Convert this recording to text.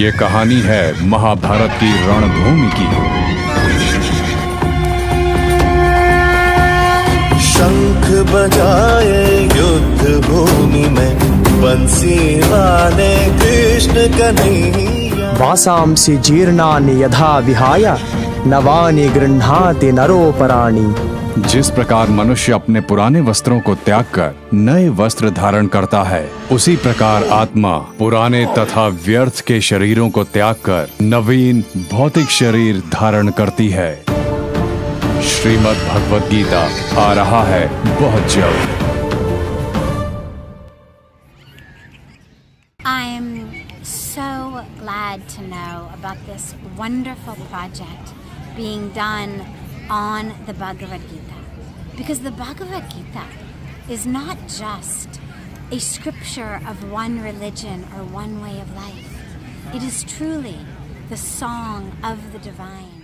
ये कहानी है महाभारत की रणभूमि की। शंख बजाए युद्ध भूमि में, बंसी वाले कृष्ण कन्हैया। वासांसि जीर्णानि यथा विहाय, नवानि गृह्णाति नरोपराणि। जिस प्रकार मनुष्य अपने पुराने वस्त्रों को त्याग कर नए वस्त्र धारण करता है, उसी प्रकार आत्मा पुराने तथा व्यर्थ के शरीरों को त्याग कर नवीन भौतिक शरीर धारण करती है। श्रीमद् भगवद गीता आ रहा है बहुत जल्द। I'm so glad to know about this wonderful project being done on the Bhagavad Gita, because the Bhagavad Gita is not just a scripture of one religion or one way of life. It is truly the song of the divine.